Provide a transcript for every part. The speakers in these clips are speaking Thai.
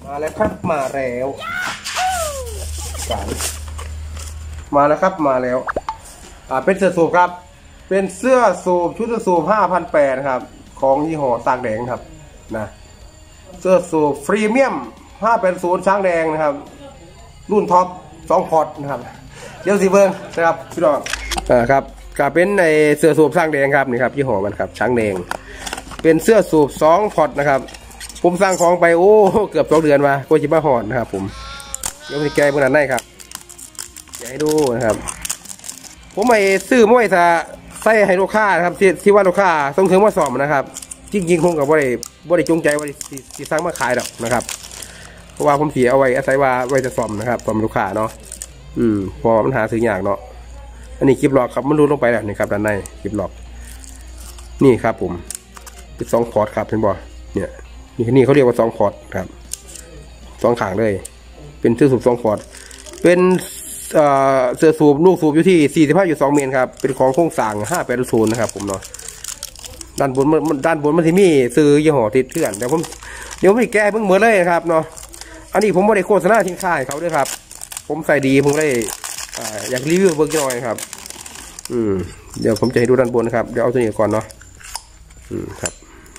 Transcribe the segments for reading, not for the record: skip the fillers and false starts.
มาแล้วครับมาแล้วมาแล้วครับมาแล้วเป็นเสื้อสูบครับเป็นเสื้อสูบชุดเสื้อสูบ5,800ครับของยี่ห้อสร้างแดงครับนะเสื้อสูบพรีเมียม580ช้างแดงนะครับรุ่นท็อป2พอร์ตนะครับเดี๋ยวสีเบิ้งนะครับพี่น้องครับก็เป็นในเสื้อสูบช้างแดงครับนี่ครับยี่ห้อมันครับช้างแดงเป็นเสื้อสูบ2พอร์ตนะครับผมสั่งของไปโอ้เกือบ2 เดือนมาก็จิบ้าหอนนะครับผมเดี๋ยวมีแกเมื่อนั้นได้ครับอยากให้ดูนะครับผมไปซื้อมวยซะใส่ให้ลูกค้านะครับที่ว่าลูกค้าต้องถึงมาสอบนะครับจริงๆคงกับว่าได้จงใจว่าที่สร้างมาขายหรอกนะครับเพราะว่าผมเสียเอาไว้อาศัยว่าไว้จะสอบนะครับสอบลูกค้าเนาะพอมันหาซื้อยากเนาะอันนี้คลิปหลอกครับมันรูดลงไปแล้วนี่ครับด้านในคลิปหลอกนี่ครับผมเป็น2 พอร์ตครับเห็นบ่เนี่ยนี่เขาเรียกว่า2 พอร์ตครับ2 ขางเลยเป็นเสื้อสูบ2 พอร์ตเป็นเสื้อสูบลูกสูบอยู่ที่45.2 เมตรครับเป็นของโครงสร้าง580นะครับผมเนาะด้านบนมันที่มีซื้อยี่ห้อติดเถื่อนเดี๋ยวไม่แก้เพิ่งเหมือนเลยนะครับเนาะอันนี้ผมไม่ได้โฆษณาสินค้าเขาด้วยครับผมใส่ดีผมได้อยากรีวิวเบิร์กหน่อยครับเดี๋ยวผมจะให้ดูด้านบนนะครับเดี๋ยวเอาตัวนี้ก่อนเนาะครับ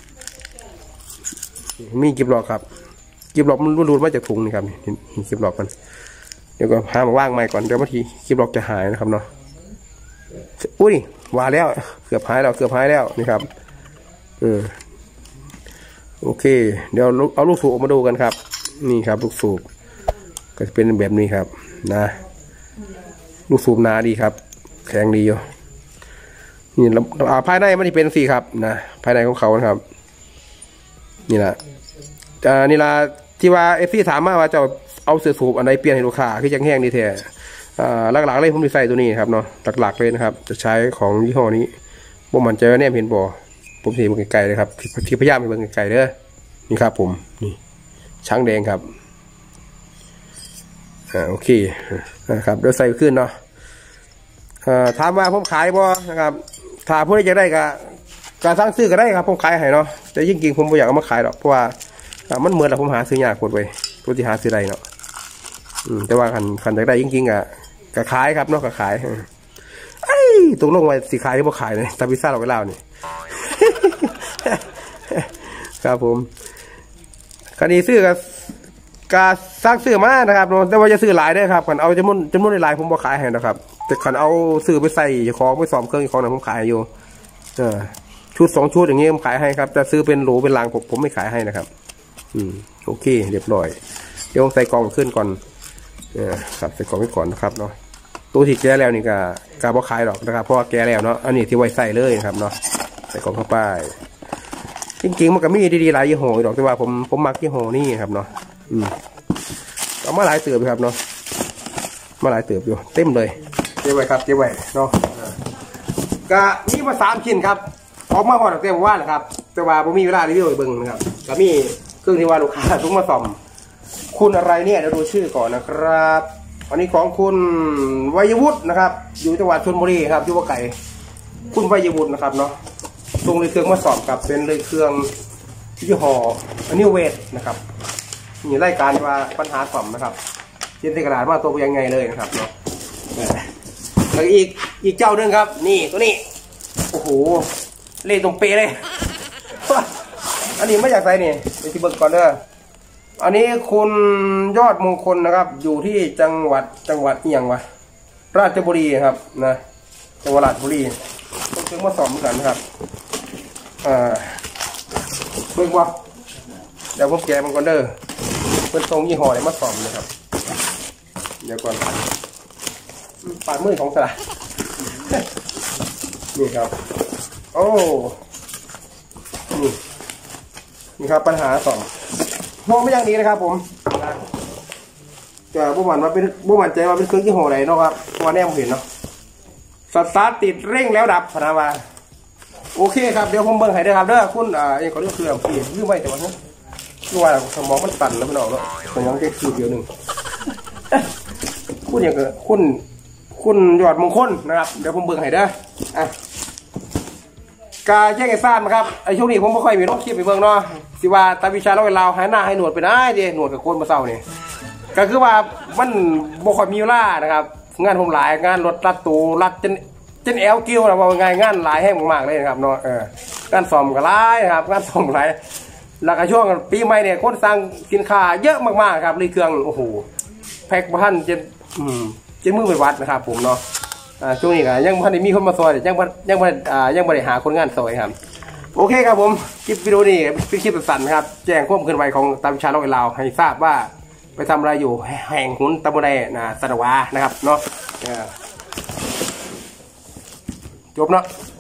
มีกิบหลอกครับกิบหลอกมันรูดมาจากถุงนี่ครับนี่กิบหลอกมันเดี๋ยวก็หามาว่างใหม่ก่อนเดี๋ยวบางทีกิบหลอกจะหายนะครับเนาะอุ้ยว่าแล้วเกือบหายแล้วนี่ครับโอเคเดี๋ยวเอาลูกสูบออกมาดูกันครับนี่ครับลูกสูบก็จะเป็นแบบนี้ครับนะลูกสูบหนาดีครับแข็งดีอยู่นี่ภายในมันจะเป็นสีครับนะภายในของเขานะครับนี่แหละนี่ละที่ว่าFCถามมาว่าจะเอาเสื้อสูบอันไหนเปลี่ยนให้ลูกค้าคือยังแห้งดีแท้หลักๆเลยผมจะใส่ตัวนี้ครับเนาะหลักๆเลยนะครับจะใช้ของยี่ห้อนี้บ่มันเจอเนี่ยเห็นบ่ผมสีเบิ่งไกลๆเลยครับที่พยายามไปเบิ่งไกลๆเด้อนี่ครับผมนี่ช้างแดงครับโอเคนะครับเดี๋ยวใส่ขึ้นเนาะถามว่าผมขายบ่นะครับถ้าผู้ใดจะได้ก็การสร้างซื้อก็ได้ครับผมขายให้เนาะแต่จริงๆผมไม่อยากเอามาขายหรอกเพราะว่ามันเหมือนเราผมหาซื้อยากหมดไปตัวที่หาซื้อได้เนาะแต่ว่าคันจะได้จริงๆก็ขายครับเนาะก็ขายตรงลงไว้สีขายที่ผมขายเลยตาพิซซ่าเราไปเล่านี่ครับผมคันนี้ซื้อกับการสร้างซื้อมานะครับแต่ว่าจะซื้อหลายได้ครับคันเอาจำนวนหลายผมบอกขายให้นะครับแต่คันเอาซื้อไปใส่ของไปซ้อมเครื่องของนั้นผมขายอยู่ชุด2 ชุดอย่างเงี้ยผมขายให้ครับแต่ซื้อเป็นโหลเป็นลังผมไม่ขายให้นะครับโอเคเรียบร้อยเดี๋ยวใส่กล่องขึ้นก่อนครับใส่กล่องไว้ก่อนนะครับเนาะตัวที่แก้แล้วนี่ก็บ่ขายหรอกนะครับเพราะว่าแก้แล้วเนาะอันนี้ที่ไว้ใส่เลยนะครับเนาะใส่กล่องเข้าไปจริงๆมันก็มีดีๆหลายยี่ห้อหรอกแต่ว่าผมมักยี่ห้อนี่ครับเนาะเอามาหลายเติบครับเนาะมาหลายเติบอยู่เต็มเลยเจ๊ไว้ครับเจ๊ไว้เนาะก็มีมา3 ชิ้นครับออกมาพอตั้งแต่ว่าแหละครับแต่ว่าผมมีเวลารีวิวไปเบิ่งนะครับก็มีเครื่องที่ว่าลูกค้าทุกมาซ่อมคุณอะไรเนี่ยเดี๋ยวดูชื่อก่อนนะครับอันนี้ของคุณวัยวุฒินะครับอยู่จังหวัดชลบุรีครับที่ว่าไก่คุณวัยวุฒินะครับเนาะส่งเลยเครื่องมาสอบครับเป็นเลยเครื่องยี่ห้ออันนี้เวทนะครับมีรายการว่าปัญหาสอบนะครับเขียนในกระดาษว่าตัวยังไงเลยนะครับเนาะแล้วอีกเจ้าหนึ่งครับนี่ตัวนี้โอ้โหเล่ตรงเปเลยอันนี้ไม่อยากใส่นี่ไปที่เบิกก่อนเด้ออันนี้คุณยอดมงคลนะครับอยู่ที่จังหวัดอีหยังวะราชบุรีครับนะจังหวัดราชบุรีต้องซื้อมาสอบเหมือนกันนะครับเบิกว่าเดี๋ยวผมแกะมันก่อนเด้อเป็นทรงยี่ห้อไหนมาสอบนะครับเดี๋ยวก่อนปาดมือของสระนี่ครับโอ้นี่ครับปัญหาสองมองไม่อย่างนี้นะครับผมจะบ่มันว่าเป็นบ่มันใจว่าเป็นเครื่องยี่ห้อไหนเนาะครับตัวแนมเห็นเนาะสตาร์ทติดเร่งแล้วดับพนามาโอเคครับเดี๋ยวผมเบิ่งให้ได้ครับเด้อคุณยังขอเรื่องเครื่องพี่ยืมไว้แต่ว่าเนี่ยคือว่าสมองมันสั่นแล้วมันออกแล้วผมยังแค่คือเดียวหนึ่งคุณอย่างเกิดคุณยอดมงคลนะครับเดี๋ยวผมเบิ่งให้เด้อกาแจ้งให้ทราบนะครับไอ้ช่วงนี้ผมไม่ค่อยมีน้องคลิปไปเบิ่งเนาะสิว่าตาวิชาเล่าให้เราหายหน้าให้หนวดไปได้ดิหนวดกับโกนมาเศร้านี่ก็คือว่ามันบ่ค่อยมีเวลานะครับงานผมหลายงานรถรัดตูรัดจนแอลกิ้วนะว่าไงงานหลายแห้งมากๆเลยนะครับเนาะงานซ่อมก็หลายนะครับงานซ่อมหลายแล้วก็ช่วงปีใหม่เนี่ยคนสั่งสินค้าเยอะมากๆครับเลยเครื่องโอ้โหแพ็คบ้านจะมือเป็นวัดนะครับผมเนาะช่วงนี้ก็ยังพันได้มีคนมาซอยยังบริหาคนงานซอยครับโอเคครับผมคลิปวิดีโอนี้เป็นคลิปสั้นๆครับแจ้งความเคลื่อนไหวของตาวิชาเล่าให้เราให้ทราบว่าไปทำอะไรอยู่แห่งหุนตะบนใดนะสนวานะครับเนาะจบเนาะ